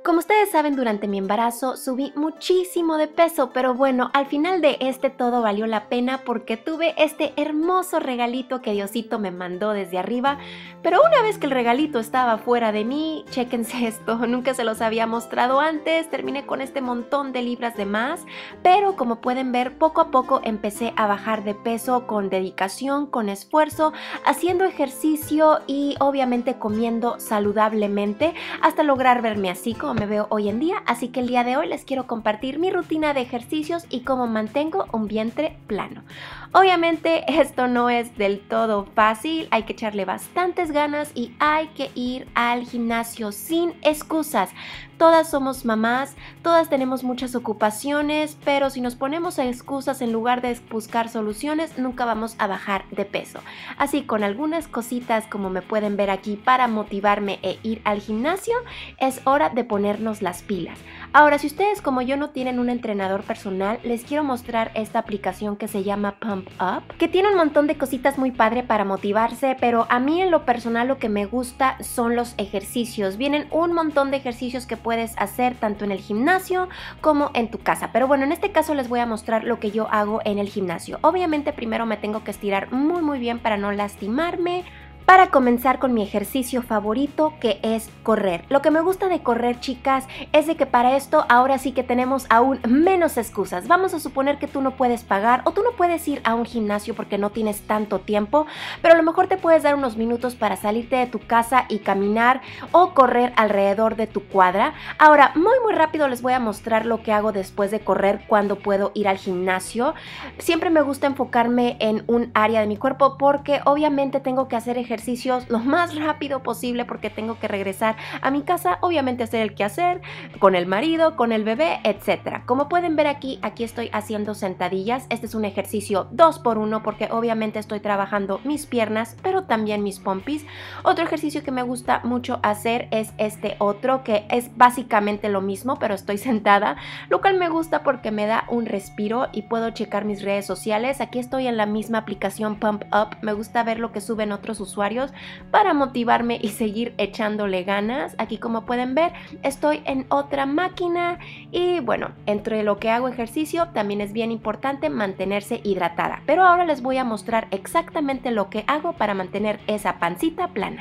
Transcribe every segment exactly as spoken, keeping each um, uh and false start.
Como ustedes saben, durante mi embarazo subí muchísimo de peso, pero bueno, al final de este todo valió la pena porque tuve este hermoso regalito que Diosito me mandó desde arriba. Pero una vez que el regalito estaba fuera de mí, chéquense esto, nunca se los había mostrado antes, terminé con este montón de libras de más, pero como pueden ver, poco a poco empecé a bajar de peso con dedicación, con esfuerzo, haciendo ejercicio y obviamente comiendo saludablemente hasta lograr verme así como me veo hoy en día. Así que el día de hoy les quiero compartir mi rutina de ejercicios y cómo mantengo un vientre plano. Obviamente esto no es del todo fácil, hay que echarle bastantes ganas y hay que ir al gimnasio sin excusas. Todas somos mamás, todas tenemos muchas ocupaciones, pero si nos ponemos a excusas en lugar de buscar soluciones, nunca vamos a bajar de peso. Así, con algunas cositas como me pueden ver aquí para motivarme e ir al gimnasio, es hora de ponernos las pilas. Ahora, si ustedes como yo no tienen un entrenador personal, les quiero mostrar esta aplicación que se llama Pump Up, que tiene un montón de cositas muy padre para motivarse, pero a mí en lo personal lo que me gusta son los ejercicios. Vienen un montón de ejercicios que puedes hacer tanto en el gimnasio como en tu casa, pero bueno, en este caso les voy a mostrar lo que yo hago en el gimnasio. Obviamente primero me tengo que estirar muy muy bien para no lastimarme. Para comenzar con mi ejercicio favorito, que es correr. Lo que me gusta de correr, chicas, es de que para esto ahora sí que tenemos aún menos excusas. Vamos a suponer que tú no puedes pagar o tú no puedes ir a un gimnasio porque no tienes tanto tiempo, pero a lo mejor te puedes dar unos minutos para salirte de tu casa y caminar o correr alrededor de tu cuadra. Ahora, muy muy rápido les voy a mostrar lo que hago después de correr cuando puedo ir al gimnasio. Siempre me gusta enfocarme en un área de mi cuerpo porque obviamente tengo que hacer ejercicio ejercicios lo más rápido posible porque tengo que regresar a mi casa, obviamente hacer el quehacer con el marido, con el bebé, etcétera. Como pueden ver aquí, aquí estoy haciendo sentadillas. Este es un ejercicio dos por uno porque obviamente estoy trabajando mis piernas, pero también mis pompis. Otro ejercicio que me gusta mucho hacer es este otro, que es básicamente lo mismo, pero estoy sentada, lo cual me gusta porque me da un respiro y puedo checar mis redes sociales. Aquí estoy en la misma aplicación Pump Up. Me gusta ver lo que suben otros usuarios para motivarme y seguir echándole ganas. Aquí como pueden ver estoy en otra máquina y bueno, entre lo que hago ejercicio también es bien importante mantenerse hidratada, pero ahora les voy a mostrar exactamente lo que hago para mantener esa pancita plana.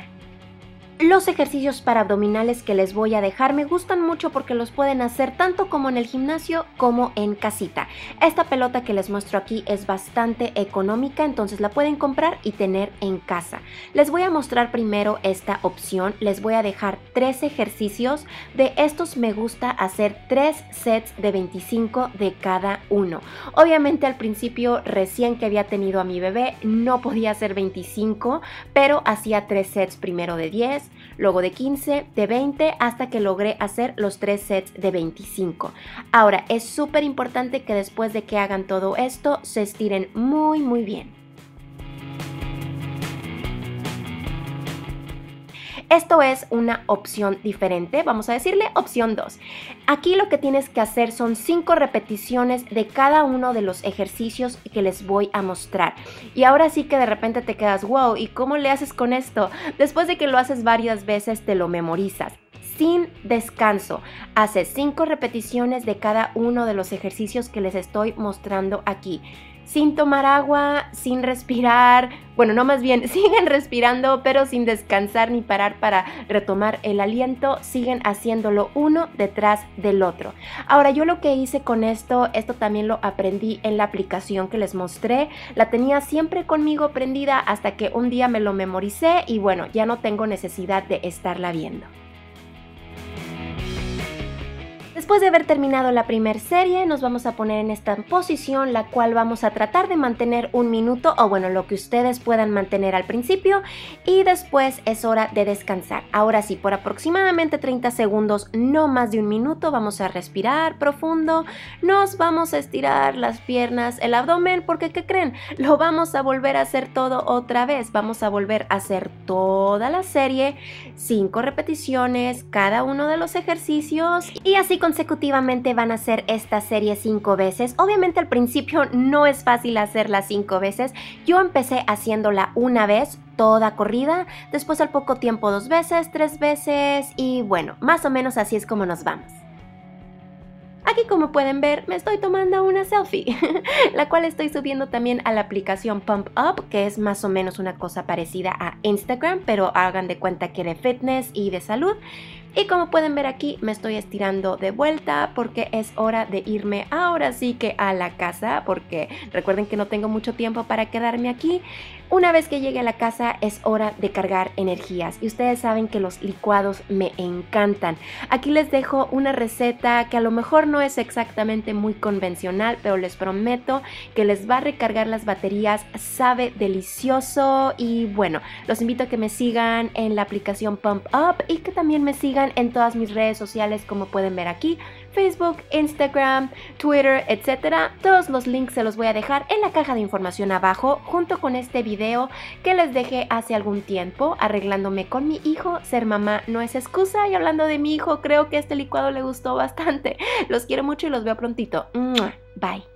Los ejercicios para abdominales que les voy a dejar me gustan mucho porque los pueden hacer tanto como en el gimnasio como en casita. Esta pelota que les muestro aquí es bastante económica, entonces la pueden comprar y tener en casa. Les voy a mostrar primero esta opción. Les voy a dejar tres ejercicios. De estos me gusta hacer tres sets de veinticinco de cada uno. Obviamente al principio, recién que había tenido a mi bebé, no podía hacer veinticinco, pero hacía tres sets primero de diez, luego de quince, de veinte, hasta que logré hacer los tres sets de veinticinco. Ahora, es súper importante que después de que hagan todo esto, se estiren muy muy bien. Esto es una opción diferente, vamos a decirle opción dos. Aquí lo que tienes que hacer son cinco repeticiones de cada uno de los ejercicios que les voy a mostrar. Y ahora sí que de repente te quedas, wow, ¿y cómo le haces con esto? Después de que lo haces varias veces te lo memorizas. Sin descanso, haces cinco repeticiones de cada uno de los ejercicios que les estoy mostrando aquí. Sin tomar agua, sin respirar, bueno, no, más bien siguen respirando pero sin descansar ni parar para retomar el aliento, siguen haciéndolo uno detrás del otro. Ahora, yo lo que hice con esto, esto también lo aprendí en la aplicación que les mostré, la tenía siempre conmigo prendida hasta que un día me lo memoricé y bueno, ya no tengo necesidad de estarla viendo. Después de haber terminado la primera serie, nos vamos a poner en esta posición, la cual vamos a tratar de mantener un minuto, o bueno, lo que ustedes puedan mantener al principio, y después es hora de descansar. Ahora sí, por aproximadamente treinta segundos, no más de un minuto, vamos a respirar profundo, nos vamos a estirar las piernas, el abdomen, porque ¿qué creen? Lo vamos a volver a hacer todo otra vez, vamos a volver a hacer toda la serie, cinco repeticiones, cada uno de los ejercicios, y así consecutivamente van a hacer esta serie cinco veces. Obviamente al principio no es fácil hacerla cinco veces. Yo empecé haciéndola una vez, toda corrida, después al poco tiempo dos veces, tres veces y bueno, más o menos así es como nos vamos. Aquí, como pueden ver, me estoy tomando una selfie, la cual estoy subiendo también a la aplicación Pump Up, que es más o menos una cosa parecida a Instagram, pero hagan de cuenta que de fitness y de salud. Y como pueden ver aquí, me estoy estirando de vuelta porque es hora de irme ahora sí que a la casa, porque recuerden que no tengo mucho tiempo para quedarme aquí. Una vez que llegue a la casa es hora de cargar energías y ustedes saben que los licuados me encantan. Aquí les dejo una receta que a lo mejor no es exactamente muy convencional, pero les prometo que les va a recargar las baterías, sabe delicioso y bueno, los invito a que me sigan en la aplicación Pump Up y que también me sigan en todas mis redes sociales como pueden ver aquí, Facebook, Instagram, Twitter, etcétera. Todos los links se los voy a dejar en la caja de información abajo junto con este video que les dejé hace algún tiempo arreglándome con mi hijo. Ser mamá no es excusa y hablando de mi hijo, creo que este licuado le gustó bastante. Los quiero mucho y los veo prontito. Bye.